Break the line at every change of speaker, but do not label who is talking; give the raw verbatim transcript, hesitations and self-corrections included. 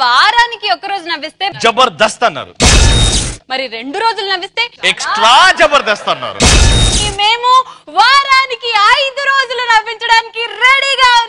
వారానికి ఒక రోజు నవ్విస్తే
జబర్దస్త్ అన్నారు.
మరి రెండు రోజులు నవ్విస్తే
ఎక్స్ట్రా జబర్దస్త్ అన్నారు.
మేము వారానికి ఐదు రోజులు నవ్వించడానికి రెడీగా